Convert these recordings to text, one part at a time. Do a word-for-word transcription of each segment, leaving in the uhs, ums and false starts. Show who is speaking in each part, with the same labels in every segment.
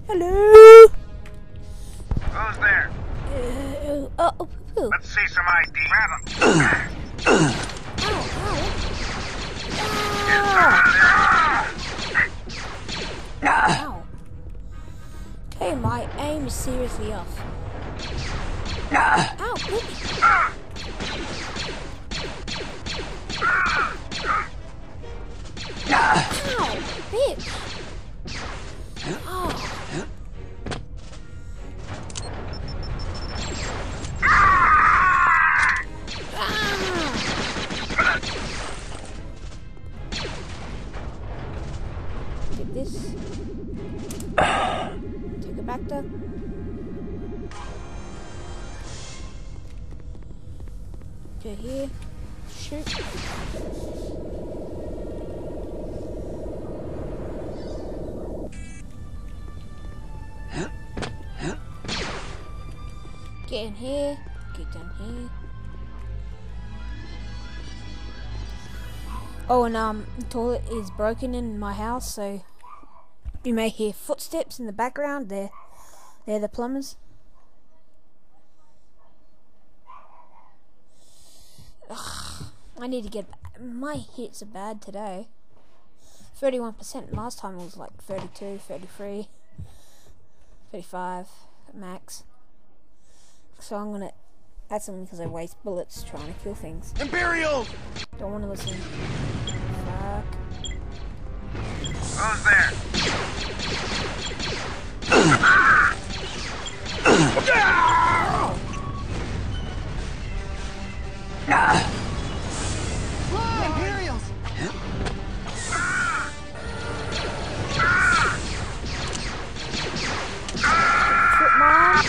Speaker 1: Hello?
Speaker 2: Who's there?
Speaker 1: Uh, oh, oh, oh.
Speaker 2: Let's see some I D. Grab him.
Speaker 1: Ow, ow. Ow. Okay, my aim is seriously off. Ow, bitch. Ow, bitch. Oh. Take this. Take it back though. Go here. Shoot. Get in here. Get down here. Oh, and um, the toilet is broken in my house, so you may hear footsteps in the background. They're, they're the plumbers. Ugh, I need to get... My hits are bad today. thirty-one percent. Last time it was like thirty-two, thirty-three, thirty-five max. So I'm gonna add something because I waste bullets trying to kill things.
Speaker 2: Imperial!
Speaker 1: Don't want to listen. Fuck.
Speaker 2: Who's there?
Speaker 3: Imperials!
Speaker 1: Trip mom.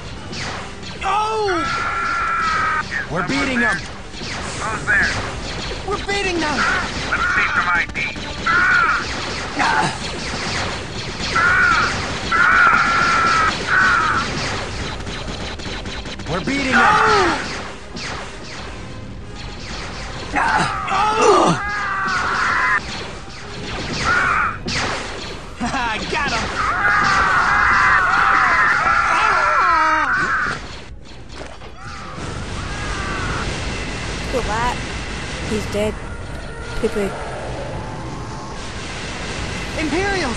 Speaker 3: Oh! We're beating them!
Speaker 2: Who's there?
Speaker 3: We're beating them!
Speaker 2: Let's see some I D.
Speaker 3: We're beating them! Oh! Haha, got him!
Speaker 1: Kill that. He's dead. Poo poo.
Speaker 3: Imperials!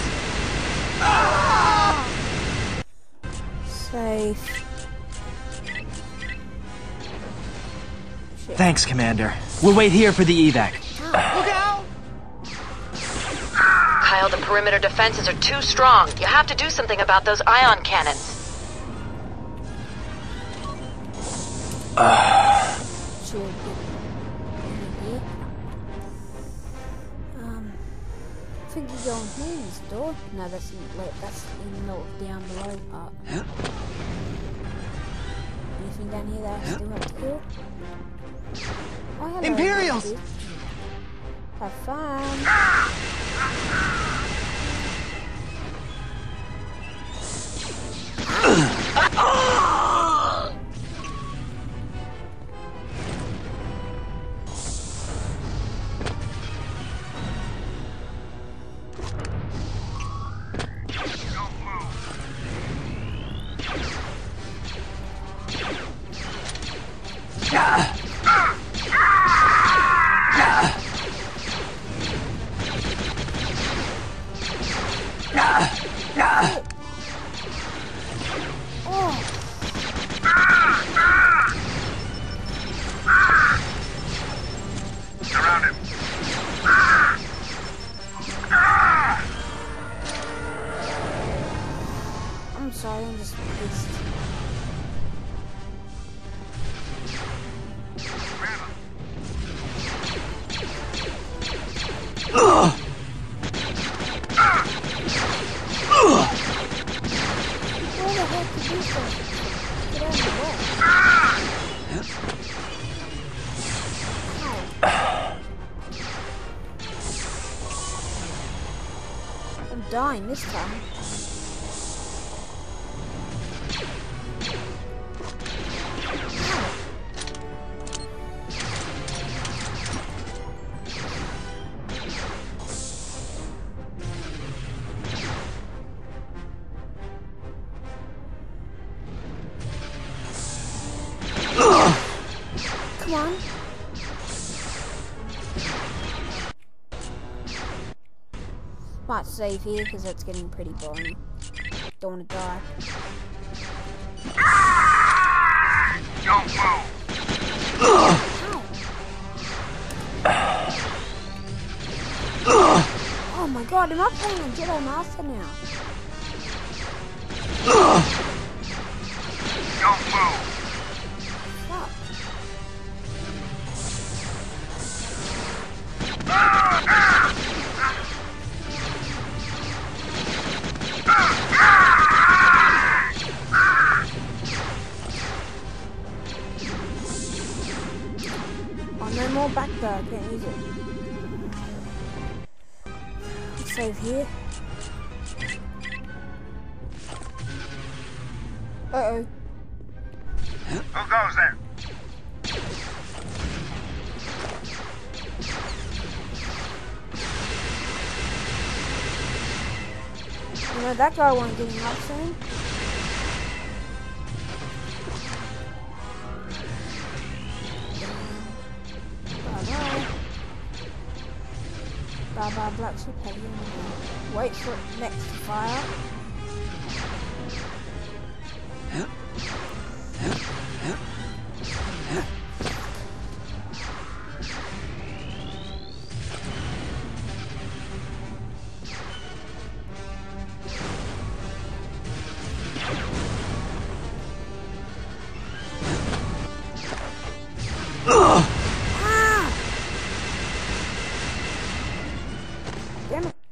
Speaker 1: Safe. Shit.
Speaker 3: Thanks, Commander. We'll wait here for the evac.
Speaker 1: Look out!
Speaker 4: Kyle, the perimeter defenses are too strong. You have to do something about those ion cannons.
Speaker 1: Should we get in here? Um, I think you go in here in this door. No, that's in, wait, that's in the down below part. Anything down here that I still have to kill? Oh, hello,
Speaker 3: Imperials!
Speaker 1: bitch. Have fun.
Speaker 2: Surround him.
Speaker 1: I'm sorry, I'm just pissed.
Speaker 3: Ugh!
Speaker 1: Where the heck did you go? Get out of the way. Ow. I'm dying this time. come on. Might save here because it's getting pretty boring. Don't want to die.
Speaker 2: Don't move.
Speaker 1: Oh my god, am I playing a Jedi Master now?
Speaker 2: Don't move.
Speaker 1: Fuck. Oh, no more back there, I can't use it. Save here. Uh-oh.
Speaker 2: Who goes there?
Speaker 1: You know, that guy won't get him up soon. Bye-bye. Bye-bye, black ship heavy. Wait for it next to fire. Damn it.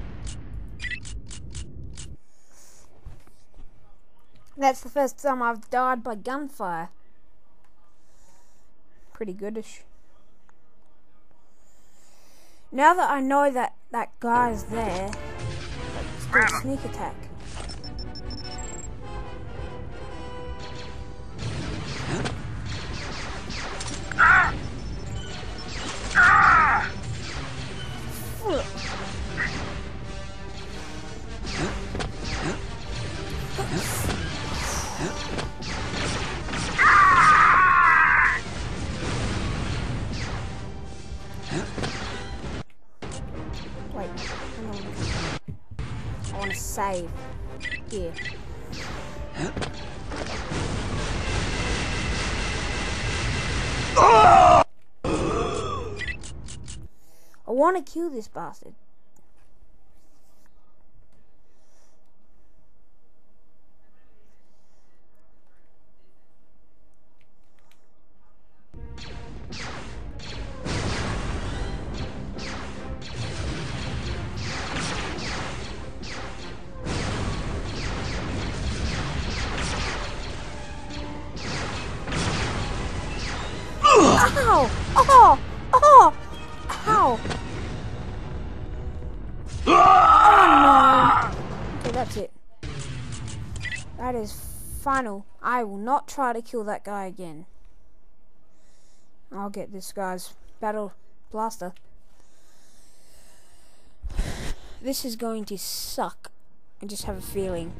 Speaker 1: That's the first time I've died by gunfire. Pretty goodish. Now that I know that that guy's there, let's do a sneak attack.
Speaker 2: Ah! Ah!
Speaker 1: Wait, hang on. I want to save. Here. I want to kill this bastard. Ow! Oh! Oh! Ow! Oh no! Okay, that's it. That is final. I will not try to kill that guy again. I'll get this guy's battle blaster. This is going to suck. I just have a feeling.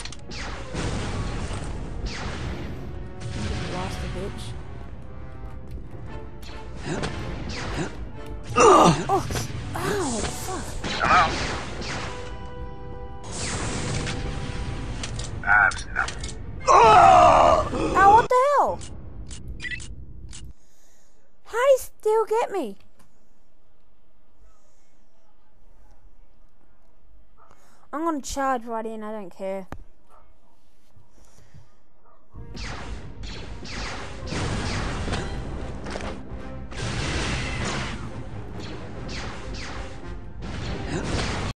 Speaker 1: Blaster bitch. Oh, ow, fuck.
Speaker 2: Hello? That's nothing.
Speaker 1: Ow, what the hell? How did he still get me? I'm gonna charge right in, I don't care.